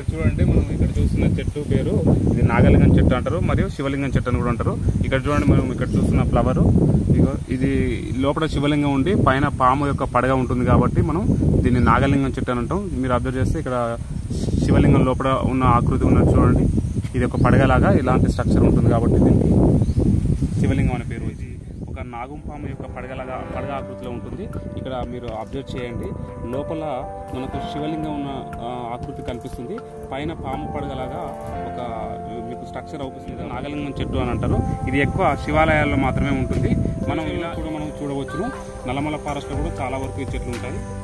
చూడండి, మనం ఇక్కడ చూస్తున్న చెట్టు పేరు ఇది నాగలింగం చెట్టు అంటారు, మరియు శివలింగం చెట్టు అని కూడా అంటారు. ఇక్కడ చూడండి, మనం ఇక్కడ చూస్తున్న ఫ్లవర్ ఇది లోపల శివలింగం ఉండి పైన పాము యొక్క పడగ ఉంటుంది కాబట్టి మనం దీన్ని నాగలింగం చెట్టు అని అంటాం. మీరు అబ్జర్వ్ చేస్తే ఇక్కడ శివలింగం లోపల ఉన్న ఆకృతి ఉన్నట్టు చూడండి, ఇది ఒక పడగలాగా ఇలాంటి స్ట్రక్చర్ ఉంటుంది కాబట్టి దీనికి శివలింగం అనే పేరు. ఇది ఒక నాగుంపాము యొక్క పడగ ఆకృతిలో ఉంటుంది. ఇక్కడ మీరు అబ్జర్వ్ చేయండి, లోపల మనకు శివలింగం ఉన్న ఆకృతి కనిపిస్తుంది, పైన పాము పడగలాగా ఒక మీకు స్ట్రక్చర్ అవుతుంది. నాగలింగం చెట్టు అని అంటారు. ఇది ఎక్కువ శివాలయాల్లో మాత్రమే ఉంటుంది. మనం ఇలా కూడా మనం చూడవచ్చును. నల్లమల ఫారెస్ట్ లో కూడా చాలా వరకు ఈ చెట్లు ఉంటాయి.